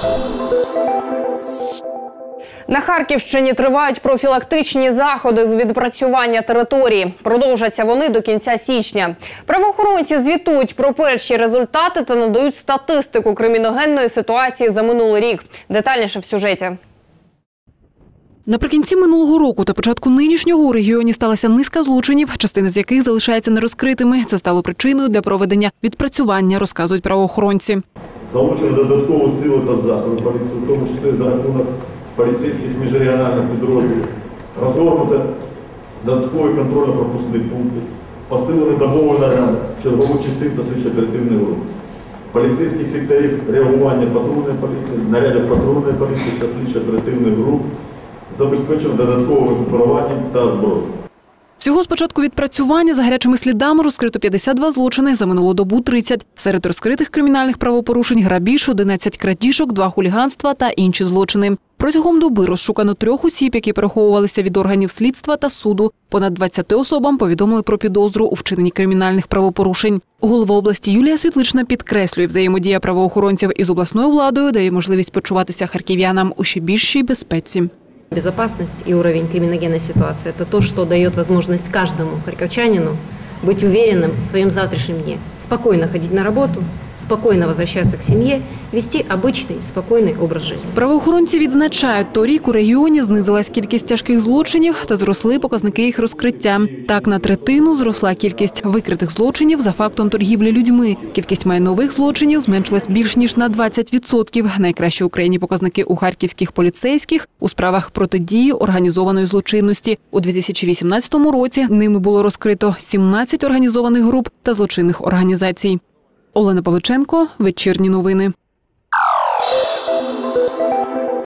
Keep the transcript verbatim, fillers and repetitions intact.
На Харківщині тривають профілактичні заходи з відпрацювання території. Продовжаться вони до кінця січня. Правоохоронці звітують про перші результати та надають статистику криміногенної ситуації за минулий рік. Детальніше в сюжеті. Наприкінці минулого року та початку нинішнього у регіоні сталася низка злочинів, частина з яких залишається нерозкритими. Це стало причиною для проведення відпрацювання, розказують правоохоронці. Залучені додаткові сили та засоби поліції, в тому числі за рахунок поліцейських міжрегіональних підрозділів, розгорнуто додаткові контрольно-пропускні пункти, посилені добовий наряд, чергових частин та слідчо-оперативних груп, поліцейських секторів реагування патрульної поліції, нарядів патрульної поліції та слідчо-оперативних груп, забезпечено додатковим екіпіруванням та зброєю. Всього з початку відпрацювання за гарячими слідами розкрито п'ятдесят два злочини, за минулу добу – тридцять. Серед розкритих кримінальних правопорушень – грабіж, одинадцять крадіжок, два хуліганства та інші злочини. Протягом доби розшукано трьох осіб, які переховувалися від органів слідства та суду. Понад двадцяти особам повідомили про підозру у вчиненні кримінальних правопорушень. Голова області Юлія Світлична підкреслює, взаємодія правоохоронців із обласною владою дає можливість почуватися харків'янам у ще більшій безпеці. Безопасность и уровень криминогенной ситуации – это то, что дает возможность каждому харьковчанину быть уверенным в своем завтрашнем дне, спокойно ходить на работу, спокойно возвращаться к семье, вести обычный, спокойный образ жизни. Правоохоронці відзначають, торік у регіоні знизилась кількість тяжких злочинів та зросли показники їх розкриття. Так, на третину зросла кількість викритих злочинів за фактом торгівлі людьми. Кількість майнових злочинів зменшилась більш ніж на двадцять відсотків. Найкращі в Україні показники у харківських поліцейських у справах протидії організованої злочинності. У дві тисячі вісімнадцятому році ними було розкрито сімнадцять організованих груп та злочинних організацій. Олена Павличенко, Вечірні новини.